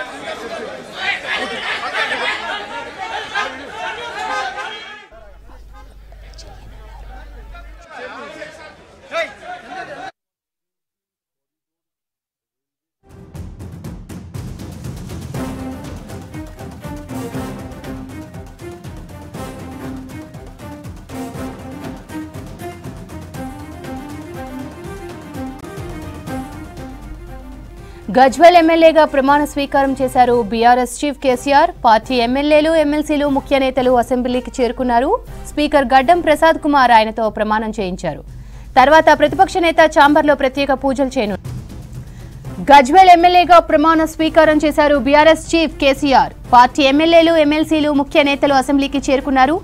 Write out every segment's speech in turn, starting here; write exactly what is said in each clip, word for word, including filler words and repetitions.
గజ్వెల్ ఎమ్మెల్యేగా ప్రమాణ స్వీకారం చేశారు బీఆర్ఎస్ చీఫ్ కేసీఆర్. పార్టీ ఎమ్మెల్యేలు ఎమ్మెల్సీలు ముఖ్య నేతలు అసెంబ్లీకి చేరుకున్నారు. స్పీకర్ గడ్డం ప్రసాద్ కుమార్ ఆయనతో ప్రమాణం చేయించారు. తర్వాత ప్రతిపక్ష నేత ఛాంబర్లో ప్రత్యేక పూజలు చేయనున్నారు. గజ్వెల్ ఎమ్మెల్యేగా ప్రమాణ స్వీకారం చేశారు బీఆర్ఎస్ చీఫ్ కేసీఆర్. పార్టీ ఎమ్మెల్యేలు ఎమ్మెల్సీలు ముఖ్య నేతలు అసెంబ్లీకి చేరుకున్నారు.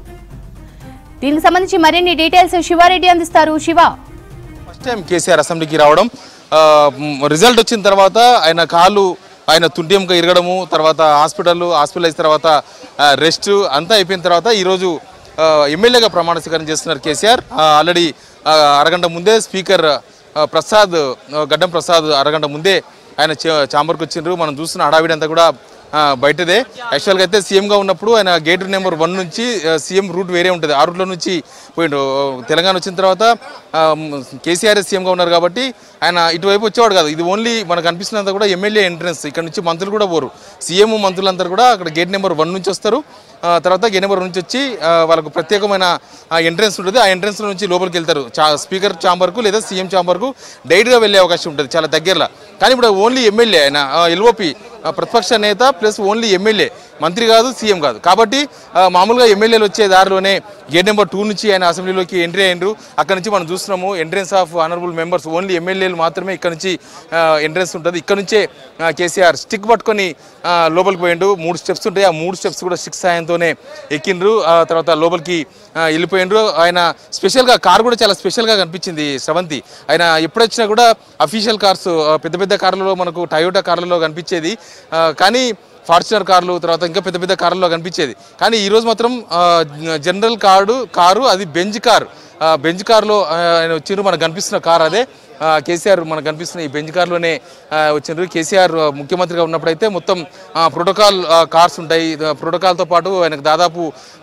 దీనికి సంబంధించి మరిన్ని డీటెయిల్స్ శివారెడ్డి అందిస్తారు. శివ, ఫస్ట్ టైం కేసీఆర్ అసెంబ్లీకి రావడం, రిజల్ట్ వచ్చిన తర్వాత ఆయన కాళ్ళు ఆయన తుండ్యంగా ఇరగడము, తర్వాత హాస్పిటల్ హాస్పిటలైజ్ తర్వాత రెస్ట్ అంతా అయిపోయిన తర్వాత ఈరోజు ఎమ్మెల్యేగా ప్రమాణ స్వీకారం చేస్తున్నారు కేసీఆర్. ఆల్రెడీ అరగంట ముందే స్పీకర్ ప్రసాద్ గడ్డం ప్రసాద్ అరగంట ముందే ఆయన ఛాంబర్కి వచ్చిండ్రు. మనం చూస్తున్న హడావిడి అంతా కూడా బయటదే. యాక్చువల్గా అయితే సీఎంగా ఉన్నప్పుడు ఆయన గేట్ నెంబర్ వన్ నుంచి సీఎం రూట్ వేరే ఉంటుంది, ఆ రూట్లో నుంచి పోయిండు. తెలంగాణ వచ్చిన తర్వాత కేసీఆర్ సీఎంగా ఉన్నారు కాబట్టి ఆయన ఇటువైపు వచ్చేవాడు కాదు. ఇది ఓన్లీ మనకు అనిపిస్తున్నంత కూడా ఎమ్మెల్యే ఎంట్రన్స్. ఇక్కడ నుంచి మంత్రులు కూడా పోరు, సీఎం మంత్రులందరూ కూడా అక్కడ గేట్ నెంబర్ వన్ నుంచి వస్తారు. తర్వాత గేట్ నెంబర్ నుంచి వచ్చి వాళ్ళకు ప్రత్యేకమైన ఎంట్రన్స్ ఉంటుంది. ఆ ఎంట్రన్స్ నుంచి లోపలికి వెళ్తారు. చా స్పీకర్ ఛాంబర్కు లేదా సీఎం ఛాంబర్కు డైరెక్ట్గా వెళ్ళే అవకాశం ఉంటుంది చాలా దగ్గరలో. కానీ ఇప్పుడు ఓన్లీ ఎమ్మెల్యే ఆయన ఎల్ఓపి ప్రతిపక్ష నేత ప్లస్ ఓన్లీ ఎమ్మెల్యే, మంత్రి కాదు, సీఎం కాదు. కాబట్టి మామూలుగా ఎమ్మెల్యేలు వచ్చే దారిలోనే గేట్ నెంబర్ టూ నుంచి ఆయన అసెంబ్లీలోకి ఎంట్రీ అయ్యారు. అక్కడ నుంచి మనం చూస్తున్నాము entrance of honourable members, only ఎమ్మెల్యేలు మాత్రమే ఇక్కడ నుంచి ఎంట్రెన్స్ ఉంటుంది. ఇక్కడ నుంచే కేసీఆర్ స్టిక్ పట్టుకొని లోపలికి పోయిండు. మూడు స్టెప్స్ ఉంటాయి, ఆ మూడు స్టెప్స్ కూడా స్టిక్ సాయంతోనే ఎక్కిండ్రు. తర్వాత లోపలికి వెళ్ళిపోయిండ్రు. ఆయన స్పెషల్గా కార్ కూడా చాలా స్పెషల్గా కనిపించింది శ్రవంతి. ఆయన ఎప్పుడొచ్చినా కూడా అఫీషియల్ కార్స్ పెద్ద పెద్ద కార్లలో మనకు టయోటా కార్లలో కనిపించేది, కానీ ఫార్చునర్ కార్లు తర్వాత ఇంకా పెద్ద పెద్ద కార్లలో కనిపించేది. కానీ ఈరోజు మాత్రం జనరల్ కారు కారు అది బెంజ్ కార్. బెంజ్ కార్లో ఆయన వచ్చిండ్రు. మనకు కనిపిస్తున్న కార్ అదే కేసీఆర్ మనకు కనిపిస్తున్న ఈ బెంజ్ కార్లోనే వచ్చిండ్రు. కేసీఆర్ ముఖ్యమంత్రిగా ఉన్నప్పుడైతే మొత్తం ప్రోటోకాల్ కార్స్ ఉంటాయి. ప్రోటోకాల్తో పాటు ఆయనకు దాదాపు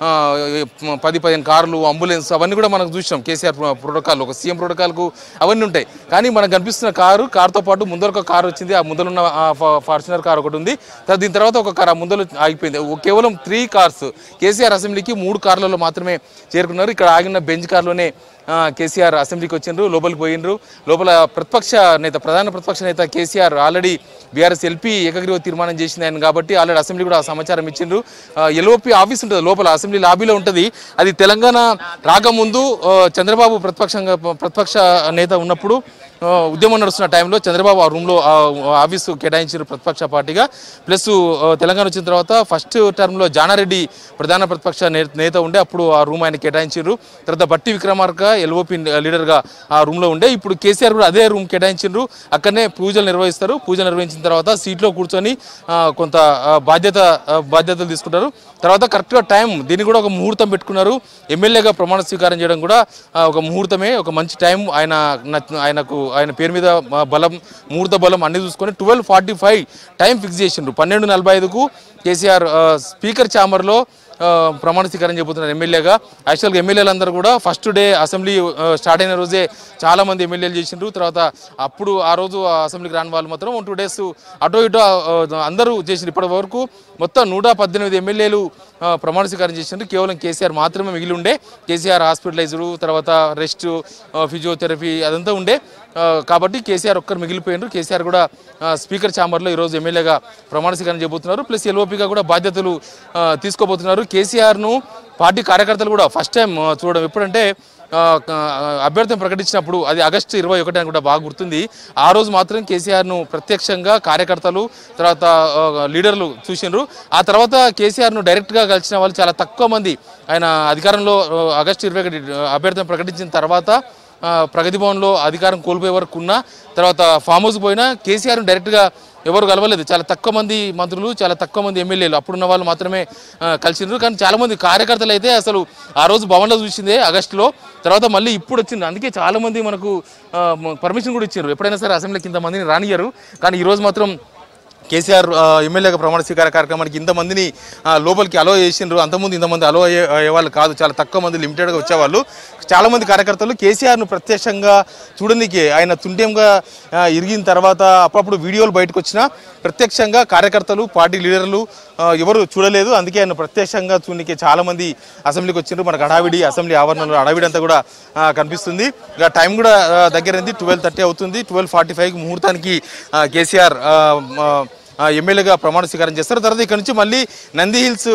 పది పదిహేను కార్లు, అంబులెన్స్ అవన్నీ కూడా మనకు చూసాం. కేసీఆర్ ప్రోటోకాల్ ఒక సీఎం ప్రోటోకాల్కు అవన్నీ ఉంటాయి. కానీ మనకు కనిపిస్తున్న కారు కార్తో పాటు ముందర ఒక కారు వచ్చింది. ఆ ముందరున్న ఫార్చునర్ కార్ ఒకటి ఉంది. దీని తర్వాత ఒక కార్ ఆ ముందర ఆగిపోయింది. కేవలం త్రీ కార్స్ కేసీఆర్ అసెంబ్లీకి మూడు కార్లలో మాత్రమే చేరుకున్నారు. ఇక్కడ ఆగిన బెంజ్ కార్లోనే కేసీఆర్ అసెంబ్లీకి వచ్చిండ్రు. లోపలికి పోయిండ్రు. లోపల ప్రతిపక్ష నేత ప్రధాన ప్రతిపక్ష నేత కేసీఆర్ ఆల్రెడీ బీఆర్ఎస్ ఎల్పీ ఏకగ్రీవ తీర్మానం చేసింది ఆయన కాబట్టి ఆల్రెడీ అసెంబ్లీ కూడా సమాచారం ఇచ్చిండ్రు. ఎల్ఓపీ ఆఫీస్ ఉంటుంది లోపల, అసెంబ్లీ లాబీలో ఉంటుంది. అది తెలంగాణ రాకముందు చంద్రబాబు ప్రతిపక్షంగా ప్రతిపక్ష నేత ఉన్నప్పుడు ఉద్యమం నడుస్తున్న టైంలో చంద్రబాబు ఆ రూమ్లో ఆఫీసు కేటాయించారు ప్రతిపక్ష పార్టీగా. ప్లస్ తెలంగాణ వచ్చిన తర్వాత ఫస్ట్ టర్మ్లో జానారెడ్డి ప్రధాన ప్రతిపక్ష నేత ఉండే, అప్పుడు ఆ రూమ్ ఆయన కేటాయించారు. తర్వాత బట్టి విక్రమార్క ఎల్ఓపి లీడర్గా ఆ రూమ్లో ఉండే. ఇప్పుడు కేసీఆర్ కూడా అదే రూమ్ కేటాయించారు. అక్కడనే పూజలు నిర్వహిస్తారు. పూజలు నిర్వహించిన తర్వాత సీట్లో కూర్చొని కొంత బాధ్యత బాధ్యతలు తీసుకుంటారు. తర్వాత కరెక్ట్గా టైం దీన్ని కూడా ఒక ముహూర్తం పెట్టుకున్నారు. ఎమ్మెల్యేగా ప్రమాణ స్వీకారం చేయడం కూడా ఒక ముహూర్తమే, ఒక మంచి టైం. ఆయన ఆయనకు ఆయన పేరు మీద బలం, ముహూర్త బలం అన్ని చూసుకొని twelve forty five time fix చేసిండ్రు. పన్నెండు నలభై ఐదుకు కేసీఆర్ స్పీకర్ ఛాంబర్లో ప్రమాణ స్వీకారం చేయబోతున్నారు ఎమ్మెల్యేగా. యాక్చువల్గా ఎమ్మెల్యేలందరూ కూడా ఫస్ట్ డే అసెంబ్లీ స్టార్ట్ అయిన రోజే చాలామంది ఎమ్మెల్యేలు చేసిండ్రు. తర్వాత అప్పుడు ఆ రోజు అసెంబ్లీకి రాని వాళ్ళు మాత్రం వన్ టూ డేస్ అటో ఇటో అందరూ చేసిండ్రు. ఇప్పటి వరకు మొత్తం నూట పద్దెనిమిది ఎమ్మెల్యేలు ప్రమాణ స్వీకారం చేసిండ్రు. కేవలం కేసీఆర్ మాత్రమే మిగిలి ఉండే. కేసీఆర్ హాస్పిటలైజ్డ్, తర్వాత రెస్ట్, ఫిజియోథెరపీ అదంతా ఉండే. కాబట్టి కేసీఆర్ ఒక్కరు మిగిలిపోయినారు. కేసీఆర్ కూడా స్పీకర్ ఛాంబర్లో ఈరోజు ఎమ్మెల్యేగా ప్రమాణ స్వీకారం చేయబోతున్నారు. ప్లస్ ఎల్ఓపిగా కూడా బాధ్యతలు తీసుకోబోతున్నారు. కేసీఆర్ను పార్టీ కార్యకర్తలు కూడా ఫస్ట్ టైం చూడడం. ఎప్పుడంటే అభ్యర్థిని ప్రకటించినప్పుడు అది ఆగస్టు ఇరవై ఒకటి అని కూడా బాగా గుర్తుంది. ఆ రోజు మాత్రం కేసీఆర్ను ప్రత్యక్షంగా కార్యకర్తలు తర్వాత లీడర్లు చూసిండ్రు. ఆ తర్వాత కేసీఆర్ను డైరెక్ట్గా కలిసిన వాళ్ళు చాలా తక్కువ మంది. ఆయన అధికారంలో ఆగస్టు ఇరవై ఒకటి అభ్యర్థిని ప్రకటించిన తర్వాత ప్రగతి భవన్లో అధికారం కోల్పోయే వరకు ఉన్న తర్వాత ఫామ్ హౌస్ పోయినా కేసీఆర్ను డైరెక్ట్గా ఎవరు కలవలేదు. చాలా తక్కువ మంది మంత్రులు, చాలా తక్కువ మంది ఎమ్మెల్యేలు అప్పుడున్న వాళ్ళు మాత్రమే కలిసిండ్రు. కానీ చాలామంది కార్యకర్తలు అయితే అసలు ఆ రోజు భవన్లో చూసిందే ఆగస్టులో, తర్వాత మళ్ళీ ఇప్పుడు వచ్చింది. అందుకే చాలామంది మనకు పర్మిషన్ కూడా ఇచ్చారు. ఎప్పుడైనా సరే అసెంబ్లీకి ఇంతమందిని రానియ్యారు. కానీ ఈరోజు మాత్రం కేసీఆర్ ఎమ్మెల్యేగా ప్రమాణ స్వీకార కార్యక్రమానికి ఇంతమందిని లోపలికి అలో చేసిండ్రు. అంతకుముందు ఇంతమంది అలో అయ్యే అయ్యేవాళ్ళు కాదు, చాలా తక్కువ మంది లిమిటెడ్గా వచ్చేవాళ్ళు. చాలామంది కార్యకర్తలు కేసీఆర్ను ప్రత్యక్షంగా చూడడానికి ఆయన తుండెంగా ఇరిగిన తర్వాత అప్పుడప్పుడు వీడియోలు బయటకు వచ్చినా ప్రత్యక్షంగా కార్యకర్తలు పార్టీ లీడర్లు ఎవరు చూడలేదు. అందుకే ఆయన ప్రత్యక్షంగా చూడడానికి చాలామంది అసెంబ్లీకి వచ్చిండ్రు. మనకు హడావిడి అసెంబ్లీ ఆవరణలో హడావిడి అంతా కూడా కనిపిస్తుంది. ఇక టైం కూడా దగ్గరైంది, ట్వెల్వ్ థర్టీ అవుతుంది. ట్వెల్వ్ ఫార్టీ ఫైవ్కి ముహూర్తానికి కేసీఆర్ ఎమ్మెల్యేగా ప్రమాణ స్వీకారం చేస్తారు. తర్వాత ఇక్కడ నుంచి మళ్ళీ నంది హిల్స్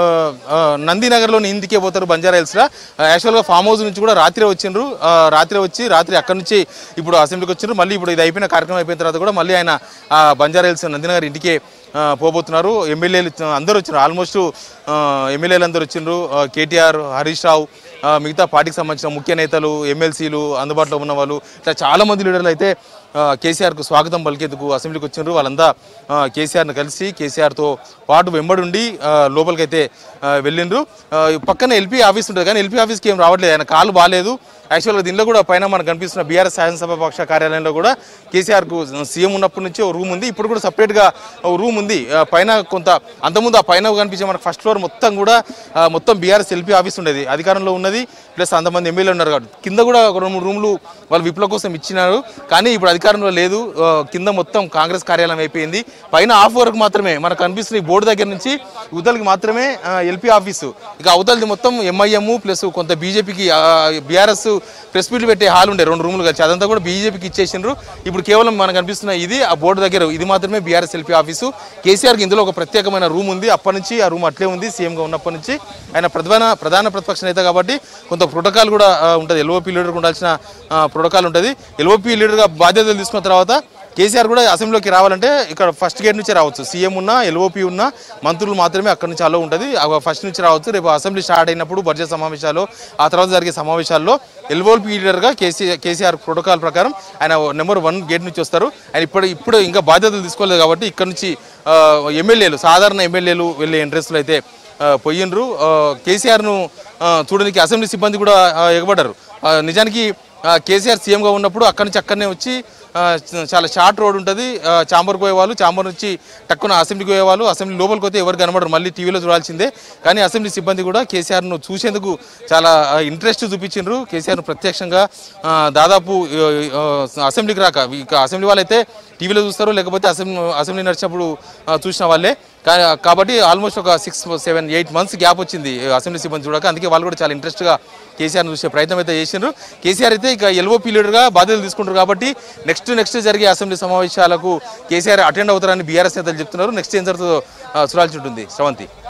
నందినగర్లోని ఇంటికే పోతారు, బంజారా హిల్స్లో. యాక్చువల్గా ఫామ్ హౌస్ నుంచి కూడా రాత్రి వచ్చిండ్రు. రాత్రి వచ్చి రాత్రి అక్కడి నుంచి ఇప్పుడు అసెంబ్లీకి వచ్చిండ్రు. మళ్ళీ ఇప్పుడు ఇది అయిపోయిన కార్యక్రమం అయిపోయిన తర్వాత కూడా మళ్ళీ ఆయన బంజారా హిల్స్ నందినగర్ ఇంటికే పోబోతున్నారు. ఎమ్మెల్యేలు అందరూ వచ్చినారు, ఆల్మోస్ట్ ఎమ్మెల్యేలు అందరూ వచ్చిండ్రు. కేటీఆర్, హరీష్ రావు, మిగతా పార్టీకి సంబంధించిన ముఖ్య నేతలు, ఎమ్మెల్సీలు, అందుబాటులో ఉన్న వాళ్ళు, ఇట్లా చాలామంది లీడర్లు అయితే కేసీఆర్కు స్వాగతం పలికేందుకు అసెంబ్లీకి వచ్చిండ్రు. వాళ్ళంతా కేసీఆర్ను కలిసి కేసీఆర్తో పాటు వెంబడుండి లోపలికైతే వెళ్ళిండ్రు. పక్కన ఎల్పీ ఆఫీస్ ఉంటుంది, కానీ ఎల్పీ ఆఫీస్కి ఏం రావట్లేదు, ఆయన కాలు బాగాలేదు. యాక్చువల్గా దీనిలో కూడా పైన మనకు కనిపిస్తున్న బీఆర్ఎస్ శాసనసభ పక్ష కార్యాలయంలో కూడా కేసీఆర్కు సీఎం ఉన్నప్పటి నుంచి ఒక రూమ్ ఉంది, ఇప్పుడు కూడా సపరేట్గా ఒక రూమ్ ఉంది. పైన కొంత అంతకుముందు ఆ పైన కనిపించే మనకు ఫస్ట్ ఫ్లోర్ మొత్తం కూడా మొత్తం బీఆర్ఎస్ ఎల్పీ ఆఫీస్ ఉండేది, అధికారంలో ఉన్నది. ప్లస్ అంతమంది ఎమ్మెల్యే ఉన్నారు కాబట్టి కింద కూడా ఒక రెండు మూడు రూమ్లు వాళ్ళు విప్లవ కోసం ఇచ్చినారు, కానీ ఇప్పుడు అధికారంలో లేదు. కింద మొత్తం కాంగ్రెస్ కార్యాలయం అయిపోయింది. పైన హాఫ్ వరకు మాత్రమే మనకు కనిపిస్తున్న ఈ బోర్డు దగ్గర నుంచి ఉదలకి మాత్రమే ఎల్పీ ఆఫీసు. ఇక అవతలది మొత్తం ఎంఐఎం ప్లస్ కొంత బీజేపీకి బీఆర్ఎస్ ప్రెస్ మీట్లు పెట్టే హాల్ ఉండే రెండు రూములు కలిసి అదంతా కూడా బీజేపీకి ఇచ్చేసిండ్రు. ఇప్పుడు కేవలం మనకు కనిపిస్తున్న ఇది ఆ బోర్డు దగ్గర ఇది మాత్రమే బీఆర్ఎస్ ఎల్పీ ఆఫీసు. కేసీఆర్కి ఇందులో ఒక ప్రత్యేకమైన రూమ్ ఉంది, అప్పటి నుంచి ఆ రూమ్ అట్లే ఉంది. సీఎంగా ఉన్నప్పటి నుంచి ఆయన ప్రధాన ప్రధాన ప్రతిపక్ష నేత కాబట్టి కొంత ప్రోటోకాల్ కూడా ఉంటుంది, ఎల్ఓపీ లీడర్కి ఉండాల్సిన ప్రోటోకాల్ ఉంటుంది. ఎల్ఓపీ లీడర్గా బాధ్యతలు తీసుకున్న తర్వాత కేసీఆర్ కూడా అసెంబ్లీలోకి రావాలంటే ఇక్కడ ఫస్ట్ గేట్ నుంచే రావచ్చు. సీఎం ఉన్నా ఎల్ఓపీ ఉన్నా మంత్రులు మాత్రమే అక్కడి నుంచి అలో ఉంటుంది, ఫస్ట్ నుంచి రావచ్చు. రేపు అసెంబ్లీ స్టార్ట్ అయినప్పుడు బడ్జెట్ సమావేశాలు ఆ తర్వాత జరిగే సమావేశాల్లో ఎల్ఓపీ లీడర్గా కేసీ కేసీఆర్ ప్రోటోకాల్ ప్రకారం ఆయన నెంబర్ వన్ గేట్ నుంచి వస్తారు. ఆయన ఇప్పుడు ఇప్పుడు ఇంకా బాధ్యతలు తీసుకోలేదు కాబట్టి ఇక్కడ నుంచి ఎమ్మెల్యేలు సాధారణ ఎమ్మెల్యేలు వెళ్ళే ఇంట్రెస్ట్లు అయితే పోయిండ్రు. కేసీఆర్ను చూడడానికి అసెంబ్లీ సిబ్బంది కూడా ఎగబడ్డారు. నిజానికి కేసీఆర్ సీఎంగా ఉన్నప్పుడు అక్కడి నుంచి అక్కడనే వచ్చి చాలా షార్ట్ రోడ్ ఉంటుంది, చాంబర్కి పోయేవాళ్ళు, చాంబర్ నుంచి టక్కున అసెంబ్లీకి పోయేవాళ్ళు. అసెంబ్లీ లోపలికి పోతే ఎవరు కనబడరు, మళ్ళీ టీవీలో చూడాల్సిందే. కానీ అసెంబ్లీ సిబ్బంది కూడా కేసీఆర్ను చూసేందుకు చాలా ఇంట్రెస్ట్ చూపించిండ్రు. కేసీఆర్ను ప్రత్యక్షంగా దాదాపు అసెంబ్లీకి రాక ఇక అసెంబ్లీ వాళ్ళైతే టీవీలో చూస్తారు, లేకపోతే అసెంబ్లీ అసెంబ్లీ నడిచినప్పుడు చూసిన వాళ్ళే. కాబట్టి ఆల్మోస్ట్ ఒక six seven eight months gap వచ్చింది అసెంబ్లీ సిబ్బంది చూడక. అందుకే వాళ్ళు కూడా చాలా ఇంట్రెస్ట్గా కేసీఆర్ను చూసే ప్రయత్నం అయితే చేసిండ్రు. కేసీఆర్ అయితే ఇక ఎల్ఓపీ లీడర్గా బాధ్యతలు తీసుకుంటారు కాబట్టి నెక్స్ట్ నెక్స్ట్ జరిగే అసెంబ్లీ సమావేశాలకు కేసీఆర్ అటెండ్ అవుతారని బీఆర్ఎస్ నేతలు చెప్తున్నారు. నెక్స్ట్ ఏం జరుగుతుందో చూడాల్సి ఉంటుంది. శ్రవంతి.